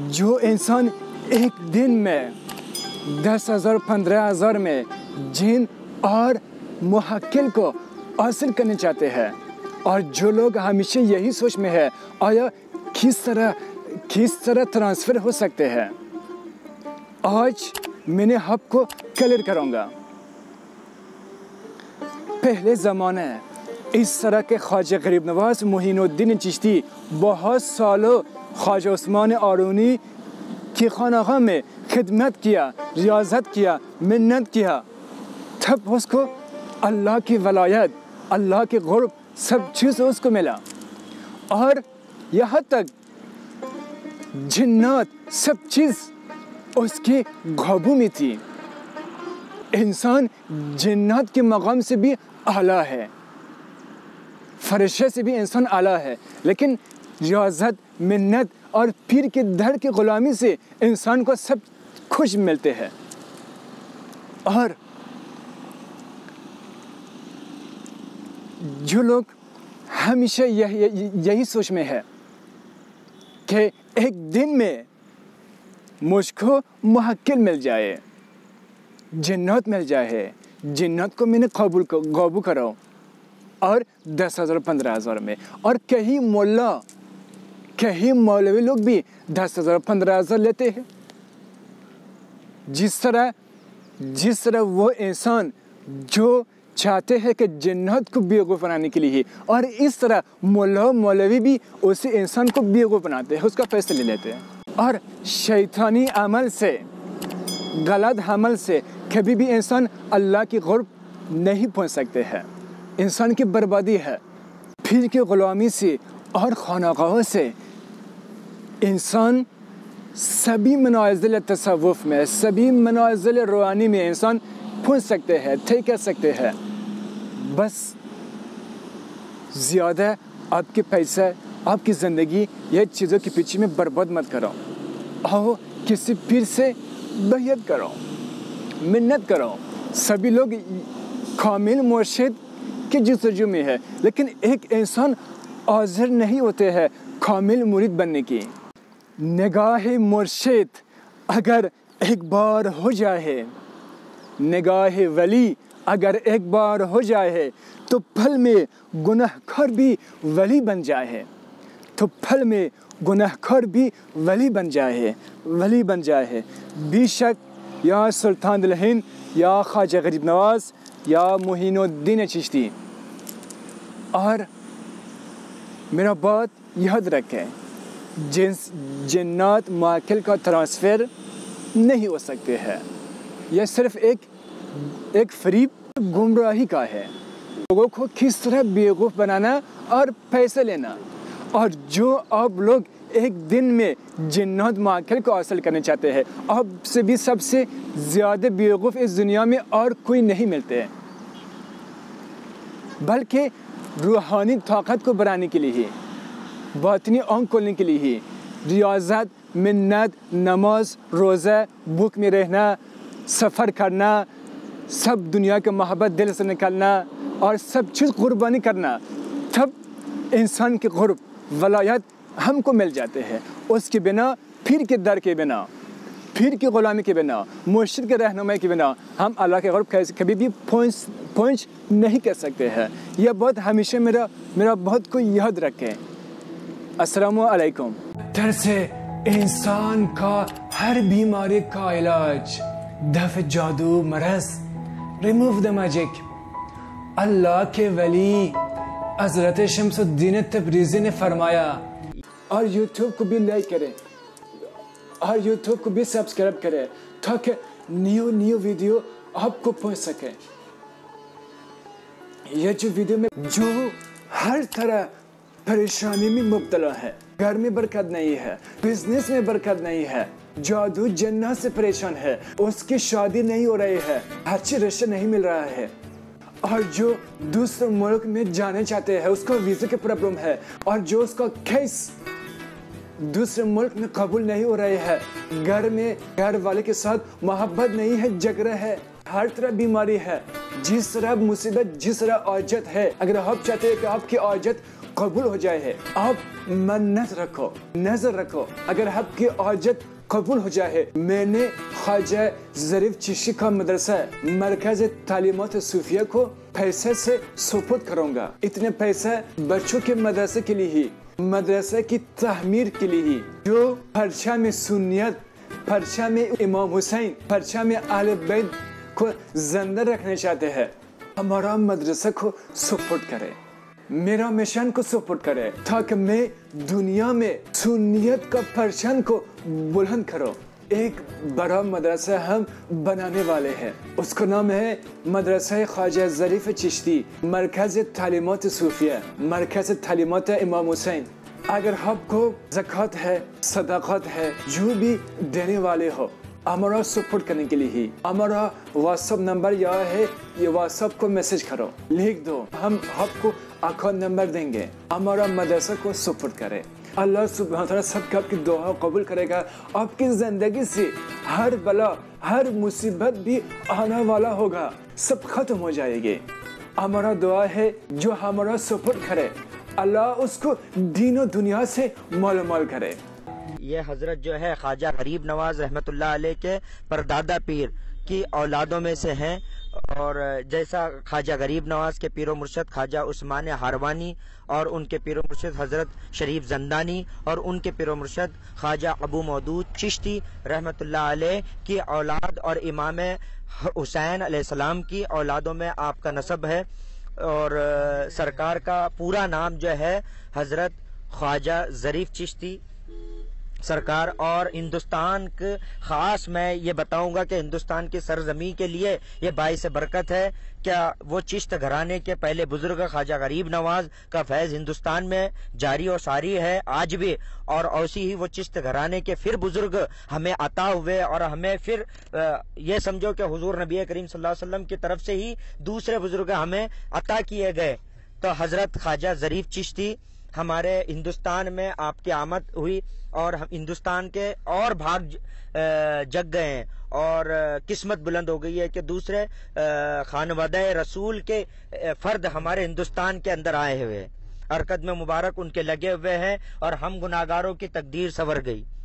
جو انسان ایک دن میں 10,000 15,000 میں جن اور محقل کو حاصل کرنے چاہتے ہیں، اور جو لوگ ہمیشہ یہی سوچ میں ہے آیا کس طرح ٹرانسفر ہو سکتے ہیں، آج میں نے آپ کو کلیئر کروں گا۔ پہلے زمانے اس طرح کے خواجہ غریب نواز معین الدین چشتی بہت سالوں خواجہ عثمان آرونی کی خانقاہ میں خدمت کیا، ریاضت کیا، منت کیا، تب اس کو اللہ کی ولایت، اللہ کے قرب سب چیز اس کو ملا، اور یہاں تک جنات سب چیز اس کی قابو میں تھی۔ انسان جنات کے مقام سے بھی اعلیٰ ہے، فرشتے سے بھی انسان اعلیٰ ہے، لیکن ریاضت، منت اور پیر کے در کی غلامی سے انسان کو سب کچھ ملتے ہیں۔ اور جو لوگ ہمیشہ یہی سوچ میں ہے کہ ایک دن میں مجھ کو محقل مل جائے، جنات مل جائے، جنات کو میں نے قابو کراؤ، اور 10,000 15,000 میں، اور کہیں مولوی لوگ بھی 10,000 15,000 لیتے ہیں۔ جس طرح وہ انسان جو چاہتے ہیں کہ جنات کو بیوقوف بنانے کے لیے، اور اس طرح مولوی بھی اسی انسان کو بیوقوف بناتے ہیں، اس کا پیسہ لے لیتے ہیں، اور شیطانی عمل سے، غلط عمل سے کبھی بھی انسان اللہ کی قرب نہیں پہنچ سکتے ہیں۔ انسان کی بربادی ہے۔ پھر کی غلامی سے اور خانقاہوں سے انسان سبھی منازل تصوف میں، سبھی منازل روحانی میں انسان پہنچ سکتے ہیں، طے کر سکتے ہیں۔ بس زیادہ آپ کے پیسے، آپ کی زندگی یہ چیزوں کے پیچھے میں برباد مت کرو، آؤ کسی پیر سے بیعت کرو، منت کرو۔ سبھی لوگ کامل مرشد کی جستجو میں ہے، لیکن ایک انسان حاضر نہیں ہوتے ہیں کامل مرید بننے کی۔ نگاہ مرشد اگر ایک بار ہو جائے، نگاہ ولی اگر ایک بار ہو جائے تو پل میں گناہگار بھی ولی بن جائے، تو پل میں گناہگار بھی ولی بن جائے۔ بے شک یا سلطان دل ہند، یا خواجہ غریب نواز، یا معین الدین چشتی، اور میرا بات یاد رکھیں، جنات معقل کا ٹرانسفر نہیں ہو سکتے ہیں۔ یہ صرف ایک فریب، گمراہی کا ہے، لوگوں کو کس طرح بیوقوف بنانا اور پیسے لینا۔ اور جو آپ لوگ ایک دن میں جنات معقل کو حاصل کرنا چاہتے ہیں، آپ سے بھی سب سے زیادہ بیوقوف اس دنیا میں اور کوئی نہیں ملتے ہیں، بلکہ روحانی طاقت کو بڑھانے کے لیے، باطنی آنکھ کھولنے کے لیے ریاضت، منت، نماز، روزہ، بھوک میں رہنا، سفر کرنا، سب دنیا کے محبت دل سے نکالنا، اور سب چیز قربانی کرنا، تب انسان کے قرب، ولایت ہم کو مل جاتے ہیں۔ اس کے بنا، پھر کے در کے بنا، پھر کی غلامی کے بنا، مرشد کے رہنمائی کے بنا ہم اللہ کے قرب کبھی بھی پہنچ نہیں کر سکتے ہیں۔ یہ بات ہمیشہ میرا بہت کو یاد رکھیں۔ السلام علیکم۔ در سے انسان کا ہر بیماری کا علاج، دفع جادو، مرض، ریموو دا میجک، اللہ کے ولی حضرت شمس الدین تبریزی نے فرمایا۔ اور یوٹیوب کو بھی لائک کریں، اور یوٹیوب کو بھی سبسکرائب کریں، تاکہ نیو ویڈیو آپ کو پہنچ سکے۔ یہ جو ویڈیو میں جو ہر طرح پریشانی میں مبتلا ہے، گھر میں برکت نہیں ہے، بزنس میں برکت نہیں ہے، جادو جنات سے پریشان ہے، اس کی شادی نہیں ہو رہی ہے، اچھی رشتہ نہیں مل رہا ہے، اور جو دوسرے ملک میں جانے چاہتے ہیں، اس کو ویزے کی پرابلم ہے، اور جو اس کا کیس دوسرے ملک میں قبول نہیں ہو رہے ہے، گھر والے کے ساتھ محبت نہیں ہے، جھگڑا ہے، ہر طرح بیماری ہے، جس طرح مصیبت، جس طرح عاجت ہے، اگر آپ چاہتے ہیں کہ آپ کی عاجت قبول ہو جائے ہے، آپ منت رکھو، نظر رکھو، اگر آپ کی حاجت قبول ہو جائے، میں نے خواجہ ظریف چشتی کا مدرسہ مرکز تعلیمات صوفیہ کو پیسے سے سپرد کروں گا۔ اتنے پیسہ بچوں کے مدرسے کے لیے ہی، مدرسے کی تعمیر کے لیے ہی، جو پرچم سنیت، پرچم امام حسین، پرچم اہل بیت کو زندہ رکھنا چاہتے ہیں، ہمارا مدرسہ کو سپورٹ کرے، میرا مشن کو سپورٹ کرے، تاکہ میں دنیا میں سنیت کا پرچم کو بلند کرو۔ ایک بڑا مدرسہ ہم بنانے والے ہیں، اس کا نام ہے مدرسہ خواجہ ظریف چشتی، مرکز تعلیمات صوفیہ، مرکز تعلیمات امام حسین۔ اگر آپ کو زکوٰۃ ہے، صدقات ہے، جو بھی دینے والے ہو، ہمارا سپورٹ کرنے کے لیے ہی ہمارا واٹس ایپ نمبر یہ ہے، یہ واٹس ایپ کو میسج کرو، لکھ دو، ہم آپ کو اکاؤنٹ نمبر دیں گے، ہمارا مدرسہ کو سپورٹ کرے۔ اللہ سبحانہ تعالیٰ سب کا آپ کی دعا قبول کرے گا، آپ کی زندگی سے ہر بلا، ہر مصیبت بھی آنے والا ہوگا، سب ختم ہو جائے گی۔ ہمارا دعا ہے جو ہمارا سپورٹ کرے، اللہ اس کو دین و دنیا سے مال مال کرے۔ یہ حضرت جو ہے خواجہ غریب نواز رحمۃ اللہ علیہ کے پردادا پیر کی اولادوں میں سے ہیں، اور جیسا خواجہ غریب نواز کے پیر و مرشد خواجہ عثمان ہاروانی اور ان کے پیر و مرشد حضرت شریف زندانی اور ان کے پیر و مرشد خواجہ ابو مودود چشتی رحمۃ اللہ علیہ کی اولاد اور امام حسین علیہ السلام کی اولادوں میں آپ کا نسب ہے، اور سرکار کا پورا نام جو ہے حضرت خواجہ ظریف چشتی سرکار۔ اور ہندوستان کے خاص میں یہ بتاؤں گا کہ ہندوستان کی سرزمین کے لیے یہ باعث برکت ہے، کیا وہ چشت گھرانے کے پہلے بزرگ خواجہ غریب نواز کا فیض ہندوستان میں جاری و ساری ہے آج بھی، اور ایسی ہی وہ چشت گھرانے کے پھر بزرگ ہمیں عطا ہوئے، اور ہمیں پھر یہ سمجھو کہ حضور نبی کریم صلی اللہ علیہ وسلم کی طرف سے ہی دوسرے بزرگ ہمیں عطا کیے گئے۔ تو حضرت خواجہ ظریف چشتی ہمارے ہندوستان میں آپ کی آمد ہوئی، اور ہندوستان کے اور بھاگ جگ گئے ہیں، اور قسمت بلند ہو گئی ہے کہ دوسرے خانوادہ رسول کے فرد ہمارے ہندوستان کے اندر آئے ہوئے ہیں، حرکت میں مبارک ان کے لگے ہوئے ہیں، اور ہم گناہگاروں کی تقدیر سنور گئی۔